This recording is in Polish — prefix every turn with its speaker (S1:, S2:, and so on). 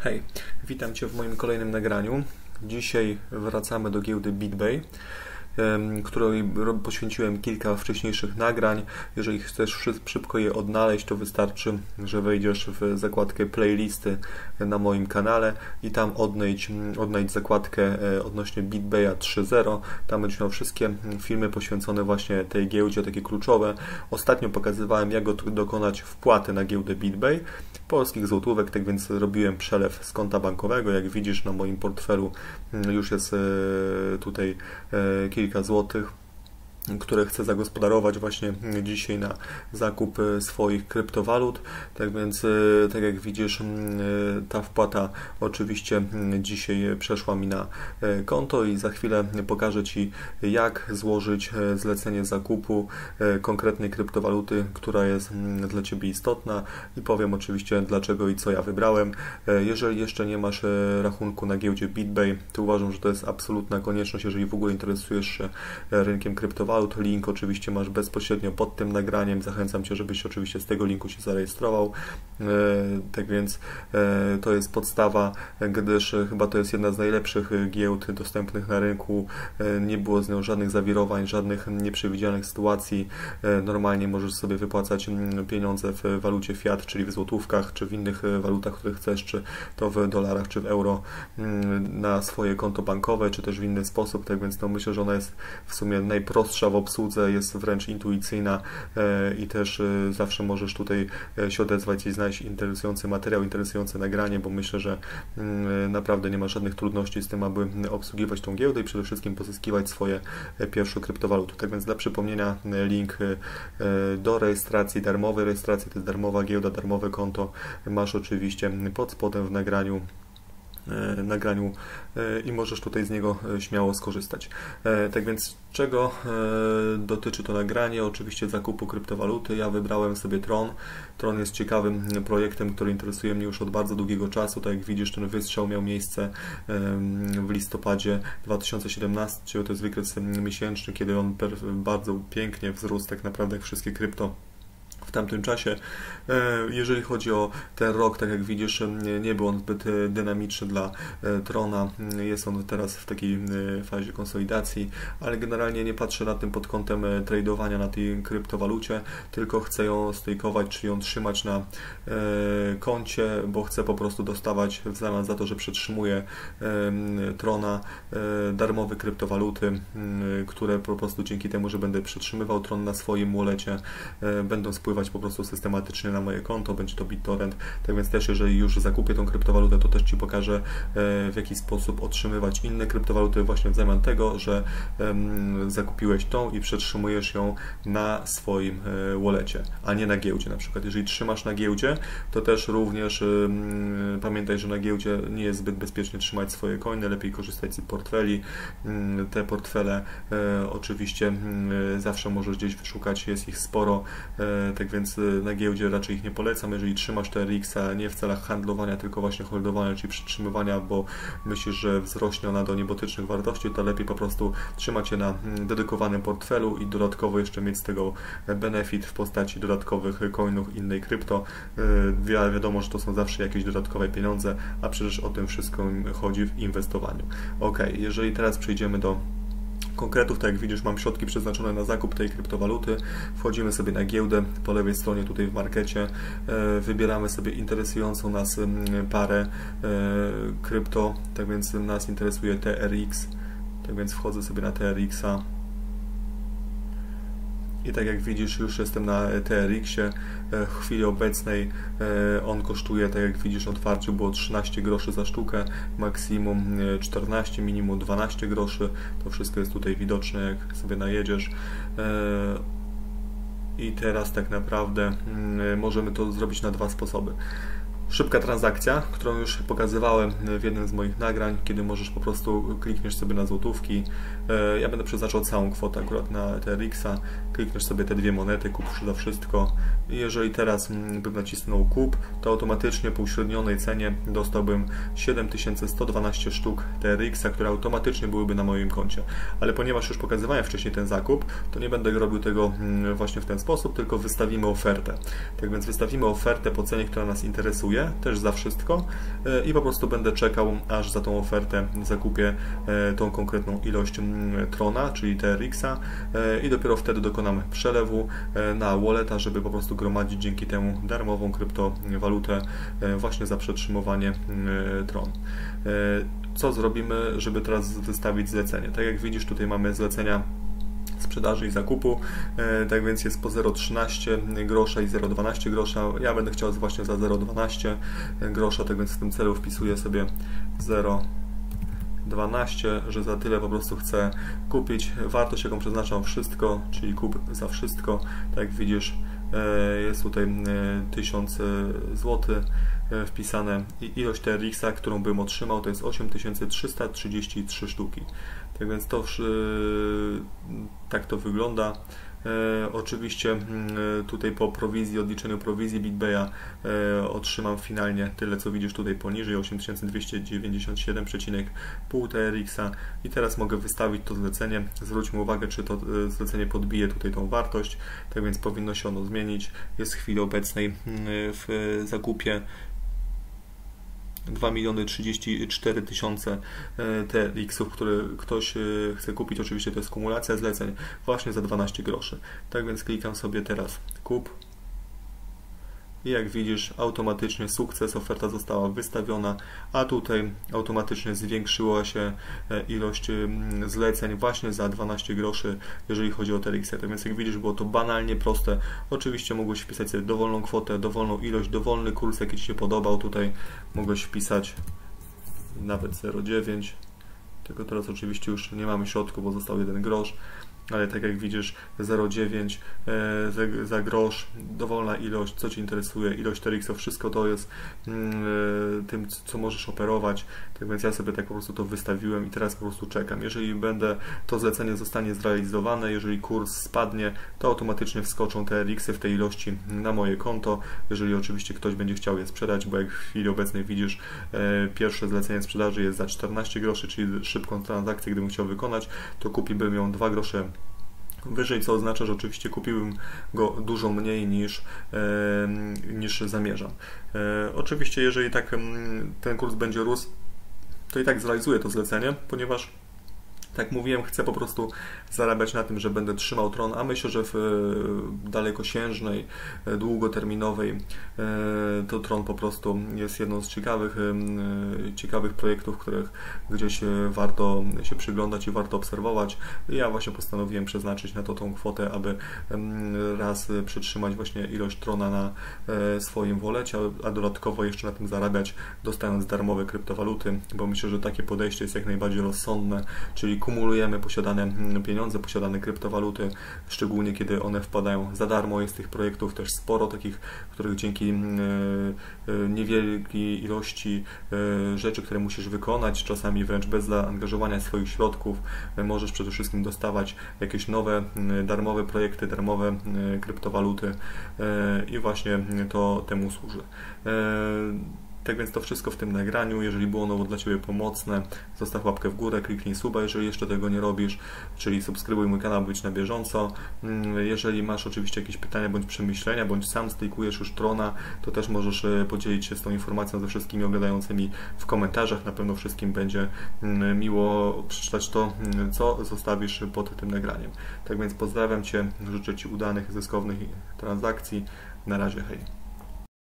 S1: Hej, witam Cię w moim kolejnym nagraniu. Dzisiaj wracamy do giełdy BitBay, której poświęciłem kilka wcześniejszych nagrań. Jeżeli chcesz szybko je odnaleźć, to wystarczy, że wejdziesz w zakładkę playlisty na moim kanale i tam odnajdź zakładkę odnośnie BitBaya 3.0. Tam będziesz miał wszystkie filmy poświęcone właśnie tej giełdzie, takie kluczowe. Ostatnio pokazywałem, jak dokonać wpłaty na giełdę BitBay polskich złotówek, tak więc robiłem przelew z konta bankowego. Jak widzisz, na moim portfelu już jest tutaj kilka złotych, które chcę zagospodarować właśnie dzisiaj na zakup swoich kryptowalut. Tak więc, tak jak widzisz, ta wpłata oczywiście dzisiaj przeszła mi na konto i za chwilę pokażę Ci, jak złożyć zlecenie zakupu konkretnej kryptowaluty, która jest dla Ciebie istotna, i powiem oczywiście, dlaczego i co ja wybrałem. Jeżeli jeszcze nie masz rachunku na giełdzie BitBay, to uważam, że to jest absolutna konieczność, jeżeli w ogóle interesujesz się rynkiem kryptowalut. Link oczywiście masz bezpośrednio pod tym nagraniem. Zachęcam Cię, żebyś oczywiście z tego linku się zarejestrował. Tak więc to jest podstawa, gdyż chyba to jest jedna z najlepszych giełd dostępnych na rynku. Nie było z nią żadnych zawirowań, żadnych nieprzewidzianych sytuacji. Normalnie możesz sobie wypłacać pieniądze w walucie fiat, czyli w złotówkach, czy w innych walutach, które chcesz, czy to w dolarach, czy w euro, na swoje konto bankowe, czy też w inny sposób. Tak więc myślę, że ona jest w sumie najprostsza w obsłudze, jest wręcz intuicyjna i też zawsze możesz tutaj się odezwać i znaleźć interesujący materiał, interesujące nagranie, bo myślę, że naprawdę nie ma żadnych trudności z tym, aby obsługiwać tą giełdę i przede wszystkim pozyskiwać swoje pierwsze kryptowaluty. Tak więc dla przypomnienia, link do rejestracji, darmowej rejestracji, to jest darmowa giełda, darmowe konto, masz oczywiście pod spodem w nagraniu i możesz tutaj z niego śmiało skorzystać. Tak więc czego dotyczy to nagranie? Oczywiście zakupu kryptowaluty. Ja wybrałem sobie Tron. Tron jest ciekawym projektem, który interesuje mnie już od bardzo długiego czasu. Tak jak widzisz, ten wystrzał miał miejsce w listopadzie 2017. To jest wykres miesięczny, kiedy on bardzo pięknie wzrósł, tak naprawdę jak wszystkie krypto w tamtym czasie. Jeżeli chodzi o ten rok, tak jak widzisz, nie był on zbyt dynamiczny dla Trona. Jest on teraz w takiej fazie konsolidacji, ale generalnie nie patrzę na tym pod kątem tradowania na tej kryptowalucie, tylko chcę ją stakeować, czyli ją trzymać na koncie, bo chcę po prostu dostawać w zamian za to, że przetrzymuję Trona, darmowe kryptowaluty, które po prostu dzięki temu, że będę przetrzymywał Tron na swoim wallecie, będą spływać po prostu systematycznie na moje konto, będzie to BitTorrent. Tak więc też, jeżeli już zakupię tą kryptowalutę, to też Ci pokażę, w jaki sposób otrzymywać inne kryptowaluty właśnie w zamian tego, że zakupiłeś tą i przetrzymujesz ją na swoim wallecie, a nie na giełdzie na przykład. Jeżeli trzymasz na giełdzie, to też również pamiętaj, że na giełdzie nie jest zbyt bezpiecznie trzymać swoje coiny, lepiej korzystać z portfeli. Te portfele oczywiście zawsze możesz gdzieś wyszukać, jest ich sporo, tak więc na giełdzie raczej ich nie polecam. Jeżeli trzymasz TRX-a nie w celach handlowania, tylko właśnie holdowania, czyli przytrzymywania, bo myślisz, że wzrośnie ona do niebotycznych wartości, to lepiej po prostu trzymać je na dedykowanym portfelu i dodatkowo jeszcze mieć z tego benefit w postaci dodatkowych coinów innej krypto. Wiadomo, że to są zawsze jakieś dodatkowe pieniądze, a przecież o tym wszystko chodzi w inwestowaniu. Ok, jeżeli teraz przejdziemy do konkretów, tak jak widzisz, mam środki przeznaczone na zakup tej kryptowaluty. Wchodzimy sobie na giełdę, po lewej stronie tutaj w markecie wybieramy sobie interesującą nas parę krypto, tak więc nas interesuje TRX, tak więc wchodzę sobie na TRX-a. I tak jak widzisz, już jestem na TRX-ie. W chwili obecnej on kosztuje, tak jak widzisz, otwarcie było 13 groszy za sztukę, maksimum 14, minimum 12 groszy. To wszystko jest tutaj widoczne, jak sobie najedziesz. I teraz tak naprawdę możemy to zrobić na dwa sposoby. Szybka transakcja, którą już pokazywałem w jednym z moich nagrań, kiedy możesz po prostu klikniesz sobie na złotówki. Ja będę przeznaczał całą kwotę akurat na TRX-a. Klikniesz sobie te dwie monety, kup za wszystko. I jeżeli teraz bym nacisnął kup, to automatycznie po uśrednionej cenie dostałbym 7112 sztuk TRX-a, które automatycznie byłyby na moim koncie. Ale ponieważ już pokazywałem wcześniej ten zakup, to nie będę robił tego właśnie w ten sposób, tylko wystawimy ofertę. Tak więc wystawimy ofertę po cenie, która nas interesuje. kupuję też za wszystko i po prostu będę czekał, aż za tą ofertę zakupię tą konkretną ilość Trona, czyli TRX-a i dopiero wtedy dokonam przelewu na walleta, żeby po prostu gromadzić dzięki temu darmową kryptowalutę właśnie za przetrzymywanie Tron. Co zrobimy, żeby teraz wystawić zlecenie? Tak jak widzisz, tutaj mamy zlecenia sprzedaży i zakupu, tak więc jest po 0,13 grosza i 0,12 grosza. Ja będę chciał właśnie za 0,12 grosza, tak więc w tym celu wpisuję sobie 0,12, że za tyle po prostu chcę kupić. Wartość, jaką przeznaczam, wszystko, czyli kup za wszystko. Tak jak widzisz, jest tutaj 1000 zł wpisane i ilość TRX-a, którą bym otrzymał, to jest 8333 sztuki. Tak więc to tak to wygląda. Oczywiście tutaj po prowizji, odliczeniu prowizji BitBaya otrzymam finalnie tyle, co widzisz tutaj poniżej, 8297,5 TRX-a i teraz mogę wystawić to zlecenie. Zwróćmy uwagę, czy to zlecenie podbije tutaj tą wartość, tak więc powinno się ono zmienić. Jest w chwili obecnej w zakupie 2 034 000 TRX-ów, które ktoś chce kupić. Oczywiście to jest kumulacja zleceń właśnie za 12 groszy. Tak więc klikam sobie teraz kup i jak widzisz, automatycznie sukces, oferta została wystawiona, a tutaj automatycznie zwiększyła się ilość zleceń właśnie za 12 groszy, jeżeli chodzi o TRX-y. Tak więc jak widzisz, było to banalnie proste. Oczywiście mogłeś wpisać sobie dowolną kwotę, dowolną ilość, dowolny kurs, jaki Ci się podobał. Tutaj mogłeś wpisać nawet 0,9, tylko teraz oczywiście już nie mamy środku, bo został 1 grosz. Ale tak jak widzisz, 0,9 za grosz, dowolna ilość, co Ci interesuje, ilość TRX-ów, wszystko to jest tym, co możesz operować. Tak więc ja sobie tak po prostu to wystawiłem i teraz po prostu czekam. Jeżeli to zlecenie zostanie zrealizowane, jeżeli kurs spadnie, to automatycznie wskoczą TRX-y w tej ilości na moje konto. Jeżeli oczywiście ktoś będzie chciał je sprzedać, bo jak w chwili obecnej widzisz, pierwsze zlecenie sprzedaży jest za 14 groszy, czyli szybką transakcję, gdybym chciał wykonać, to kupiłbym ją 2 grosze wyżej, co oznacza, że oczywiście kupiłbym go dużo mniej niż zamierzam. Oczywiście, jeżeli tak ten kurs będzie rósł, to i tak zrealizuję to zlecenie, ponieważ tak mówiłem, chcę po prostu zarabiać na tym, że będę trzymał Tron, a myślę, że w dalekosiężnej, długoterminowej to Tron po prostu jest jedną z ciekawych projektów, których gdzieś warto się przyglądać i warto obserwować. I ja właśnie postanowiłem przeznaczyć na to tą kwotę, aby raz przytrzymać właśnie ilość Trona na swoim wallecie, a dodatkowo jeszcze na tym zarabiać, dostając darmowe kryptowaluty, bo myślę, że takie podejście jest jak najbardziej rozsądne, czyli kumulujemy posiadane pieniądze, posiadane kryptowaluty, szczególnie kiedy one wpadają za darmo. Jest tych projektów też sporo, takich, których dzięki niewielkiej ilości rzeczy, które musisz wykonać, czasami wręcz bez zaangażowania swoich środków, możesz przede wszystkim dostawać jakieś nowe, darmowe projekty, darmowe kryptowaluty i właśnie to temu służy. Tak więc to wszystko w tym nagraniu. Jeżeli było ono dla Ciebie pomocne, zostaw łapkę w górę, kliknij suba, jeżeli jeszcze tego nie robisz, czyli subskrybuj mój kanał, by być na bieżąco. Jeżeli masz oczywiście jakieś pytania bądź przemyślenia, bądź sam stejkujesz już Trona, to też możesz podzielić się z tą informacją ze wszystkimi oglądającymi w komentarzach. Na pewno wszystkim będzie miło przeczytać to, co zostawisz pod tym nagraniem. Tak więc pozdrawiam Cię, życzę Ci udanych, zyskownych transakcji. Na razie, hej.